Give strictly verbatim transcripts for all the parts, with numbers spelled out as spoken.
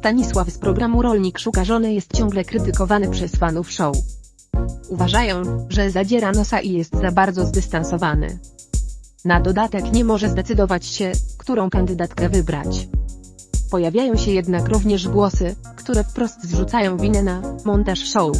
Stanisław z programu Rolnik szuka żony jest ciągle krytykowany przez fanów show. Uważają, że zadziera nosa i jest za bardzo zdystansowany. Na dodatek nie może zdecydować się, którą kandydatkę wybrać. Pojawiają się jednak również głosy, które wprost zrzucają winę na montaż show.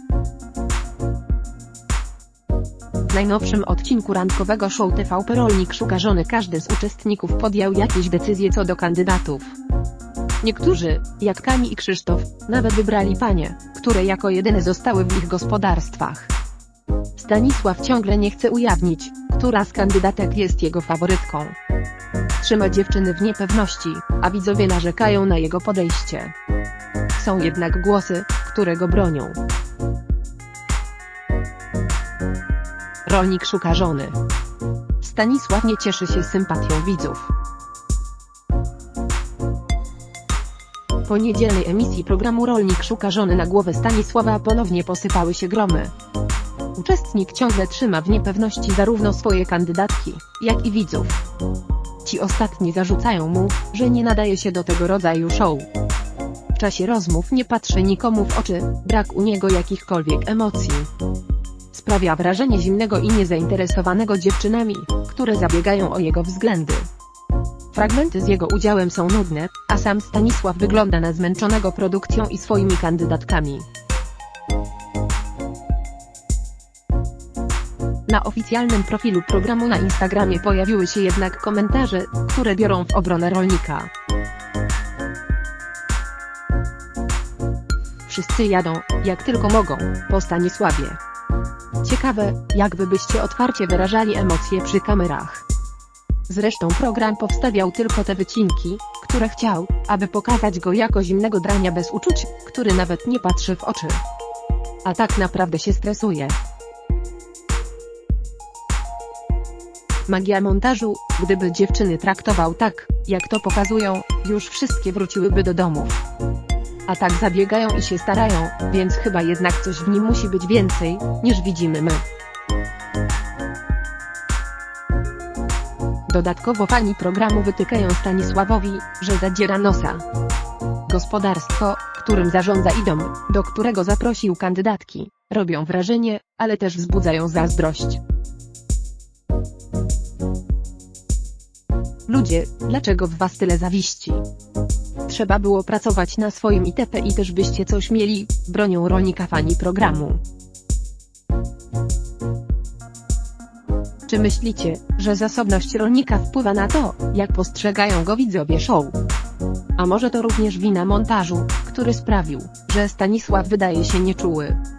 W najnowszym odcinku rankowego show T V P Rolnik szuka żony każdy z uczestników podjął jakieś decyzje co do kandydatów. Niektórzy, jak Kani i Krzysztof, nawet wybrali panie, które jako jedyne zostały w ich gospodarstwach. Stanisław ciągle nie chce ujawnić, która z kandydatek jest jego faworytką. Trzyma dziewczyny w niepewności, a widzowie narzekają na jego podejście. Są jednak głosy, które go bronią. Rolnik szuka żony. Stanisław nie cieszy się sympatią widzów. Po niedzielnej emisji programu Rolnik szuka żony na głowę Stanisława ponownie posypały się gromy. Uczestnik ciągle trzyma w niepewności zarówno swoje kandydatki, jak i widzów. Ci ostatni zarzucają mu, że nie nadaje się do tego rodzaju show. W czasie rozmów nie patrzy nikomu w oczy, brak u niego jakichkolwiek emocji. Sprawia wrażenie zimnego i niezainteresowanego dziewczynami, które zabiegają o jego względy. Fragmenty z jego udziałem są nudne, a sam Stanisław wygląda na zmęczonego produkcją i swoimi kandydatkami. Na oficjalnym profilu programu na Instagramie pojawiły się jednak komentarze, które biorą w obronę Rolnika. Wszyscy jadą, jak tylko mogą, po Stanisławie. Ciekawe, jakby byście otwarcie wyrażali emocje przy kamerach. Zresztą program powstawiał tylko te wycinki, które chciał, aby pokazać go jako zimnego drania bez uczuć, który nawet nie patrzy w oczy. A tak naprawdę się stresuje. Magia montażu, gdyby dziewczyny traktował tak, jak to pokazują, już wszystkie wróciłyby do domów. A tak zabiegają i się starają, więc chyba jednak coś w nim musi być więcej, niż widzimy my. Dodatkowo fani programu wytykają Stanisławowi, że zadziera nosa. Gospodarstwo, którym zarządza i dom, do którego zaprosił kandydatki, robią wrażenie, ale też wzbudzają zazdrość. Ludzie, dlaczego w was tyle zawiści? Trzeba było pracować na swoim itp. i też byście coś mieli, bronią Rolnika fani programu. Czy myślicie, że zasobność Rolnika wpływa na to, jak postrzegają go widzowie show? A może to również wina montażu, który sprawił, że Stanisław wydaje się nieczuły?